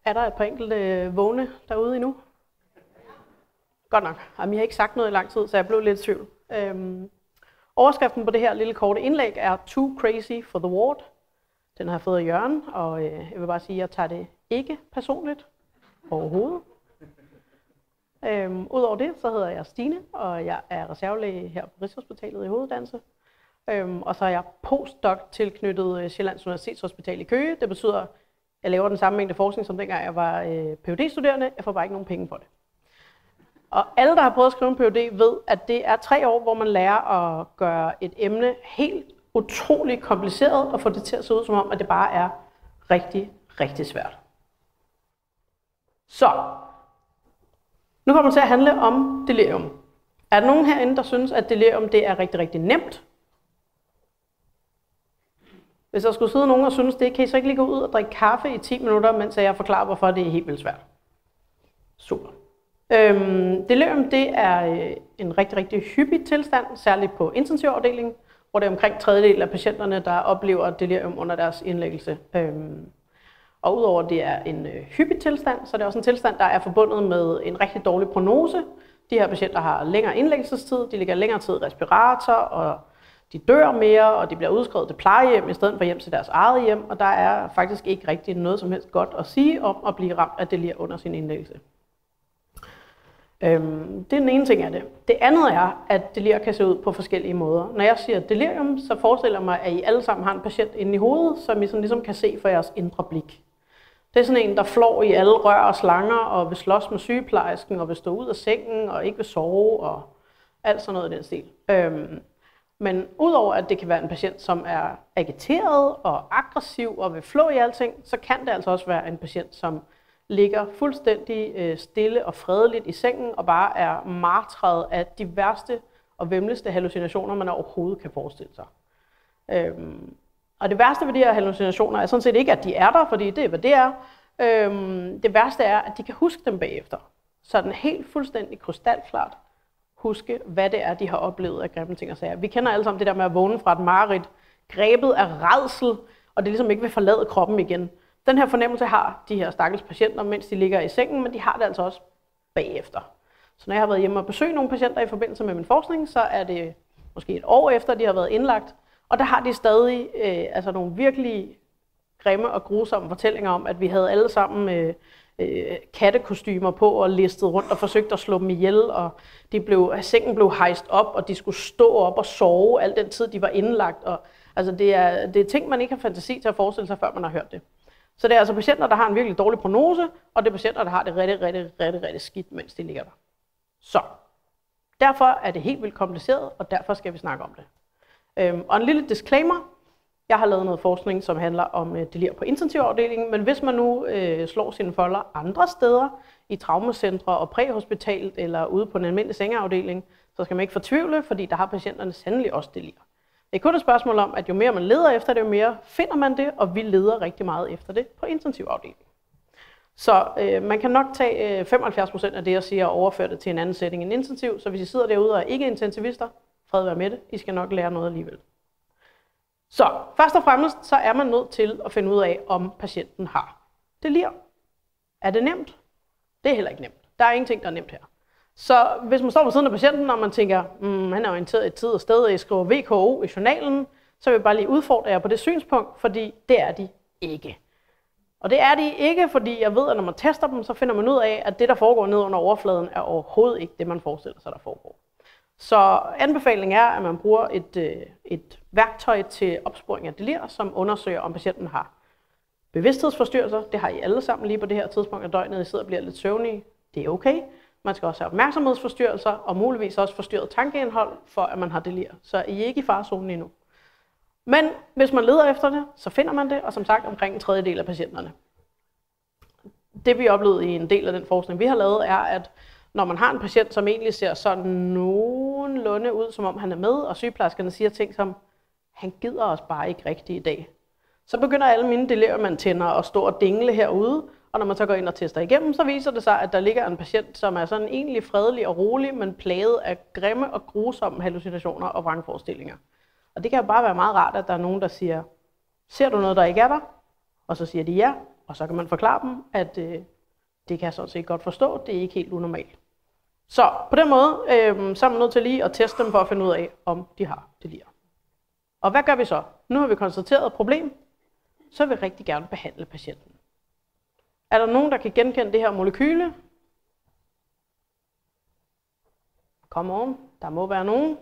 Er der et par enkelte vågne derude endnu? Godt nok. Jamen, jeg har ikke sagt noget i lang tid, så jeg blev lidt i tvivl. Overskriften på det her lille korte indlæg er Too Crazy for the Ward. Den har jeg fået af Jørgen, og jeg vil bare sige, at jeg tager det ikke personligt overhovedet. Udover det, så hedder jeg Stine, og jeg er reservelæge her på Rigshospitalet i hoveduddannelse. Og så er jeg postdoc tilknyttet Sjællands Universitetshospital i Køge. Det betyder, at jeg laver den samme mængde forskning, som dengang jeg var Ph.D.-studerende. Jeg får bare ikke nogen penge for det. Og alle, der har prøvet at skrive en Ph.D., ved, at det er 3 år, hvor man lærer at gøre et emne helt utroligt kompliceret og få det til at se ud som om, at det bare er rigtig, rigtig svært. Så, nu kommer det til at handle om delirium. Er der nogen herinde, der synes, at delirium det er rigtig, rigtig nemt? Hvis der skulle sidde nogen og synes det, kan I så ikke lige gå ud og drikke kaffe i 10 minutter, mens jeg forklarer, hvorfor det er helt vildt svært. Super. Delirium det er en rigtig, rigtig hyppig tilstand, særligt på intensivafdelingen, hvor det er omkring 1/3 af patienterne, der oplever delirium under deres indlæggelse. Og udover at det er en hyppig tilstand, så er det også en tilstand, der er forbundet med en rigtig dårlig prognose. De her patienter har længere indlæggelsestid, de ligger længere tid i respirator, og de dør mere, og de bliver udskrevet til plejehjem i stedet for hjem til deres eget hjem, og der er faktisk ikke rigtig noget som helst godt at sige om at blive ramt af delir under sin indlæggelse. Det er den ene ting af det. Det andet er, at delir kan se ud på forskellige måder. Når jeg siger delirium, så forestiller jeg mig, at I alle sammen har en patient inde i hovedet, som I sådan ligesom kan se for jeres indre blik. Det er sådan en, der flår i alle rør og slanger, og vil slås med sygeplejersken, og vil stå ud af sengen, og ikke vil sove, og alt sådan noget i den stil. Men udover at det kan være en patient, som er agiteret og aggressiv og vil flå i alting, så kan det altså også være en patient, som ligger fuldstændig stille og fredeligt i sengen og bare er martret af de værste og væmmeligste hallucinationer, man overhovedet kan forestille sig. Og det værste ved de her hallucinationer er sådan set ikke, at de er der, fordi det er, hvad det er. Det værste er, at de kan huske dem bagefter. Så den helt fuldstændig krystalklart huske, hvad det er, de har oplevet af grimme ting og sager. Vi kender alle sammen det der med at vågne fra et mareridt, grebet af rædsel, og det ligesom ikke vil forlade kroppen igen. Den her fornemmelse har de her stakkels patienter, mens de ligger i sengen, men de har det altså også bagefter. Så når jeg har været hjemme og besøgt nogle patienter i forbindelse med min forskning, så er det måske 1 år efter, de har været indlagt, og der har de stadig altså nogle virkelig grimme og grusomme fortællinger om, at vi havde alle sammen kattekostymer på og listet rundt og forsøgt at slå dem ihjel, og sengen blev hejst op, og de skulle stå op og sove al den tid, de var indlagt. Og, altså det er ting, man ikke har fantasi til at forestille sig, før man har hørt det. Så det er altså patienter, der har en virkelig dårlig prognose, og det er patienter, der har det rigtig skidt, mens de ligger der. Så derfor er det helt vildt kompliceret, og derfor skal vi snakke om det. Og en lille disclaimer. Jeg har lavet noget forskning, som handler om delir på intensivafdelingen, men hvis man nu slår sine folder andre steder, i traumecentre og præhospitalt eller ude på en almindelig sengeafdeling, så skal man ikke fortvivle, fordi der har patienterne sandelig også delir. Det er kun et spørgsmål om, at jo mere man leder efter det, jo mere finder man det, og vi leder rigtig meget efter det på intensivafdelingen. Så man kan nok tage 75% af det, jeg siger, og overføre det til en anden setting end intensiv, så hvis I sidder derude og er ikke intensivister, fred være med det, I skal nok lære noget alligevel. Så først og fremmest, så er man nødt til at finde ud af, om patienten har delir. Er det nemt? Det er heller ikke nemt. Der er ingenting, der er nemt her. Så hvis man står på siden af patienten, og man tænker, han er orienteret i tid og sted, og I skriver VKO i journalen, så vil jeg bare lige udfordre jer på det synspunkt, fordi det er de ikke. Og det er de ikke, fordi jeg ved, at når man tester dem, så finder man ud af, at det, der foregår ned under overfladen, er overhovedet ikke det, man forestiller sig, der foregår. Så anbefalingen er, at man bruger et værktøj til opsporing af delir, som undersøger, om patienten har bevidsthedsforstyrrelser. Det har I alle sammen lige på det her tidspunkt af døgnet. I sidder og bliver lidt søvnige. Det er okay. Man skal også have opmærksomhedsforstyrrelser og muligvis også forstyrret tankeindhold, for at man har delir. Så I er ikke i farezonen endnu. Men hvis man leder efter det, så finder man det, og som sagt omkring 1/3 af patienterne. Det vi oplevede i en del af den forskning, vi har lavet, er, at når man har en patient, som egentlig ser sådan nogenlunde ud, som om han er med, og sygeplejerskerne siger ting som, han gider os bare ikke rigtigt i dag, så begynder alle mine delirium-antenner at stå og dingle herude, og når man så går ind og tester igennem, så viser det sig, at der ligger en patient, som er sådan egentlig fredelig og rolig, men plaget af grimme og grusomme hallucinationer og vrangforestillinger. Og det kan jo bare være meget rart, at der er nogen, der siger, ser du noget, der ikke er der? Og så siger de ja, og så kan man forklare dem, at det kan jeg sådan set godt forstå, det er ikke helt unormalt. Så på den måde, så er man nødt til lige at teste dem for at finde ud af, om de har delir. Og hvad gør vi så? Nu har vi konstateret et problem, så vil vi rigtig gerne behandle patienten. Er der nogen, der kan genkende det her molekyle? Come on, der må være nogen.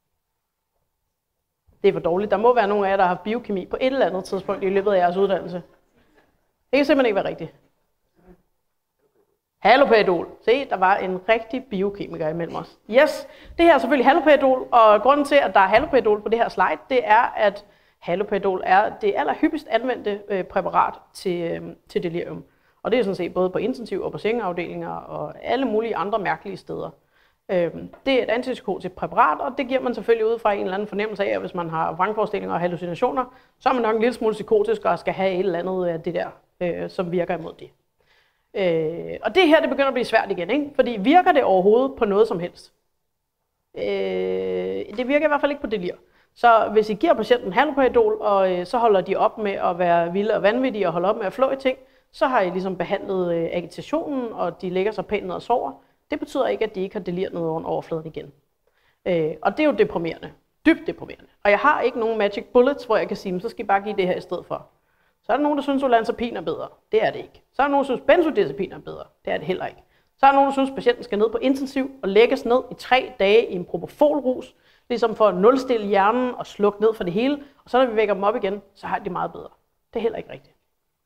Det er for dårligt. Der må være nogen af jer, der har haft biokemi på et eller andet tidspunkt i løbet af jeres uddannelse. Det kan simpelthen ikke være rigtigt. Haloperidol. Se, der var en rigtig biokemiker imellem os. Yes, det her er selvfølgelig haloperidol, og grunden til, at der er haloperidol på det her slide, det er, at haloperidol er det allerhyppigst anvendte præparat til delirium. Og det er sådan set både på intensiv og på sengeafdelinger og alle mulige andre mærkelige steder. Det er et antipsykotisk præparat, og det giver man selvfølgelig ud fra en eller anden fornemmelse af, at hvis man har vrangforestillinger og hallucinationer, så er man nok en lille smule psykotisk og skal have et eller andet af det der, som virker imod det. Og det her, det begynder at blive svært igen, ikke? Fordi virker det overhovedet på noget som helst? Det virker i hvert fald ikke på delir. Så hvis I giver patienten haloperidol, og så holder de op med at være vilde og vanvittige og holder op med at flå i ting, så har I ligesom behandlet agitationen, og de lægger sig pænt ned og sover. Det betyder ikke, at de ikke har delir ned under overfladen igen. Og det er jo deprimerende. Dybt deprimerende. Og jeg har ikke nogen magic bullets, hvor jeg kan sige, så skal I bare give det her i stedet for. Så er der nogen, der synes, olanzapin er bedre. Det er det ikke. Så er der nogen, der synes, benzodiazepin er bedre. Det er det heller ikke. Så er der nogen, der synes, patienten skal ned på intensiv og lægges ned i 3 dage i en propofolrus, ligesom for at nulstille hjernen og slukke ned for det hele. Og så når vi vækker dem op igen, så har de meget bedre. Det er heller ikke rigtigt.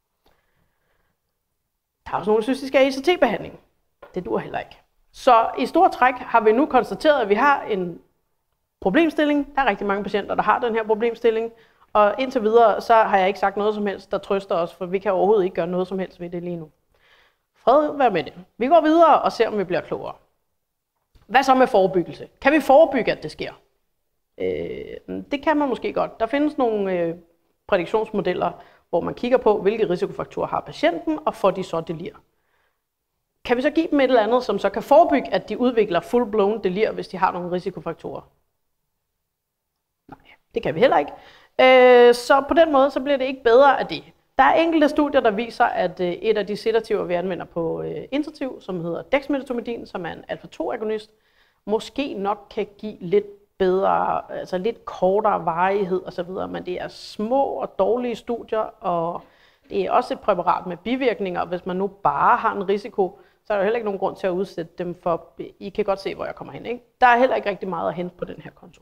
Der er også nogen, der synes, de skal have ECT-behandling. Det duer heller ikke. Så i store træk har vi nu konstateret, at vi har en problemstilling. Der er rigtig mange patienter, der har den her problemstilling. Og indtil videre, så har jeg ikke sagt noget som helst, der trøster os, for vi kan overhovedet ikke gøre noget som helst ved det lige nu. Fred være med det. Vi går videre og ser, om vi bliver klogere. Hvad så med forebyggelse? Kan vi forebygge, at det sker? Det kan man måske godt. Der findes nogle prædiktionsmodeller, hvor man kigger på, hvilke risikofaktorer har patienten, og får de så delir. Kan vi så give dem et eller andet, som så kan forebygge, at de udvikler full-blown delir, hvis de har nogle risikofaktorer? Nej, det kan vi heller ikke. Så på den måde så bliver det ikke bedre af det. Der er enkelte studier, der viser, at et af de sedativer, vi anvender på intensiv, som hedder dexmedetomidin, som er en alfa-2-agonist, måske nok kan give lidt bedre, altså lidt kortere varighed osv., men det er små og dårlige studier, og det er også et præparat med bivirkninger, og hvis man nu bare har en risiko, så er der heller ikke nogen grund til at udsætte dem for, I kan godt se, hvor jeg kommer hen, ikke? Der er heller ikke rigtig meget at hente på den her konto.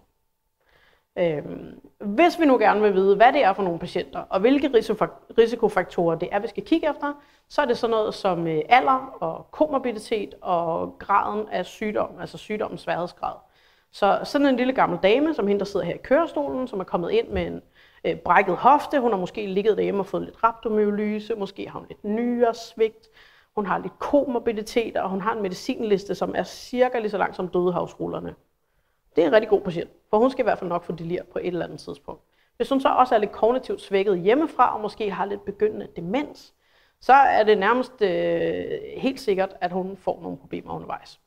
Hvis vi nu gerne vil vide, hvad det er for nogle patienter, og hvilke risikofaktorer det er, vi skal kigge efter, så er det sådan noget som alder og komorbiditet og graden af sygdom, altså sygdommens sværhedsgrad. Så sådan en lille gammel dame, som hende, der sidder her i kørestolen, som er kommet ind med en brækket hofte, hun har måske ligget derhjemme og fået lidt rhabdomyolyse, måske har hun lidt nyresvigt, hun har lidt komorbiditet, og hun har en medicinliste, som er cirka lige så lang som dødehavsrullerne. Det er en rigtig god patient, for hun skal i hvert fald nok få delir på et eller andet tidspunkt. Hvis hun så også er lidt kognitivt svækket hjemmefra, og måske har lidt begyndende demens, så er det nærmest helt sikkert, at hun får nogle problemer undervejs.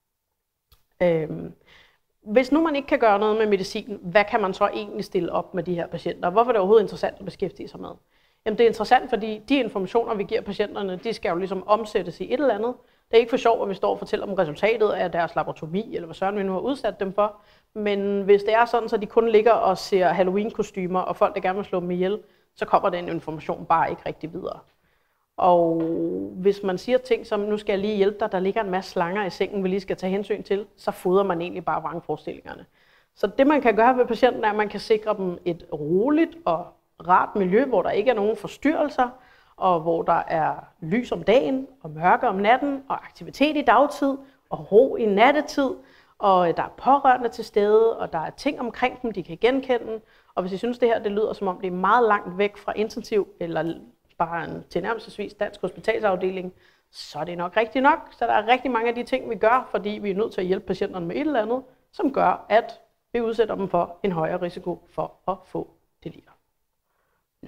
Hvis nu man ikke kan gøre noget med medicin, hvad kan man så egentlig stille op med de her patienter? Hvorfor er det overhovedet interessant at beskæftige sig med? Jamen det er interessant, fordi de informationer, vi giver patienterne, de skal jo ligesom omsættes i et eller andet. Det er ikke for sjovt, at vi står og fortæller om resultatet af deres laboratormi, eller hvad søren vi nu har udsat dem for. Men hvis det er sådan, så de kun ligger og ser Halloween-kostymer, og folk der gerne vil slå dem ihjel, så kommer den information bare ikke rigtig videre. Og hvis man siger ting som, nu skal jeg lige hjælpe dig, der ligger en masse slanger i sengen, vi lige skal tage hensyn til, så fodrer man egentlig bare vrangforestillingerne. Så det man kan gøre ved patienten er, at man kan sikre dem et roligt og rart miljø, hvor der ikke er nogen forstyrrelser, og hvor der er lys om dagen, og mørke om natten, og aktivitet i dagtid, og ro i nattetid, og der er pårørende til stede, og der er ting omkring dem, de kan genkende. Og hvis I synes, det her det lyder som om, det er meget langt væk fra intensiv, eller bare en tilnærmelsesvis dansk hospitalsafdeling, så er det nok rigtigt nok. Så der er rigtig mange af de ting, vi gør, fordi vi er nødt til at hjælpe patienterne med et eller andet, som gør, at vi udsætter dem for en højere risiko for at få delir. Ja.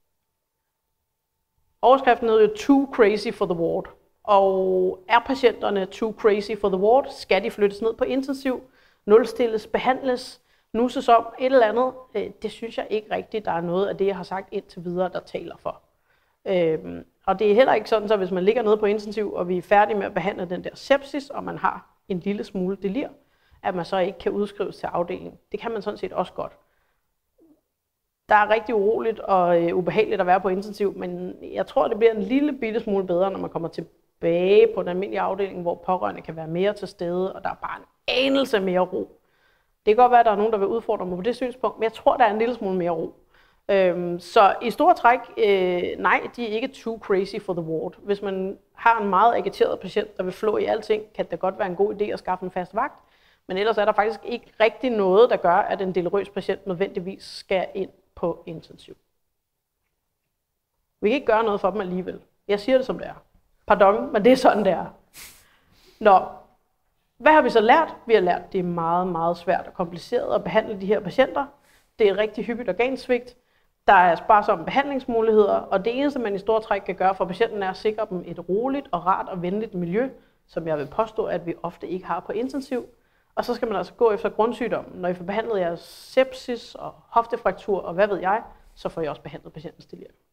Overskriften hedder jo Too Crazy for the Ward. Og er patienterne too crazy for the ward, skal de flyttes ned på intensiv, nulstilles, behandles, nusses om et eller andet. Det synes jeg ikke rigtigt, der er noget af det, jeg har sagt indtil videre, der taler for. Og det er heller ikke sådan, så hvis man ligger nede på intensiv, og vi er færdige med at behandle den der sepsis, og man har en lille smule delir, at man så ikke kan udskrives til afdelingen. Det kan man sådan set også godt. Der er rigtig uroligt og ubehageligt at være på intensiv, men jeg tror, det bliver en lille bitte smule bedre, når man kommer tilbage på den almindelige afdeling, hvor pårørende kan være mere til stede, og der er bare en anelse mere ro. Det kan godt være, at der er nogen, der vil udfordre mig på det synspunkt, men jeg tror, der er en lille smule mere ro. Så i store træk, nej, de er ikke too crazy for the ward. Hvis man har en meget agiteret patient, der vil flå i alting, kan det godt være en god idé at skaffe en fast vagt. Men ellers er der faktisk ikke rigtig noget, der gør, at en delerøs patient nødvendigvis skal ind på intensiv. Vi kan ikke gøre noget for dem alligevel. Jeg siger det som det er. Pardon, men det er sådan, det er. Nå, hvad har vi så lært? Vi har lært, at det er meget, meget svært og kompliceret at behandle de her patienter. Det er rigtig hyppigt organsvigt. Der er sparsomme behandlingsmuligheder, og det eneste, man i store træk kan gøre for patienten, er at sikre dem et roligt og rart og venligt miljø, som jeg vil påstå, at vi ofte ikke har på intensiv. Og så skal man altså gå efter grundsygdommen. Når I får behandlet jeres sepsis og hoftefraktur og hvad ved jeg, så får I også behandlet patientens delir.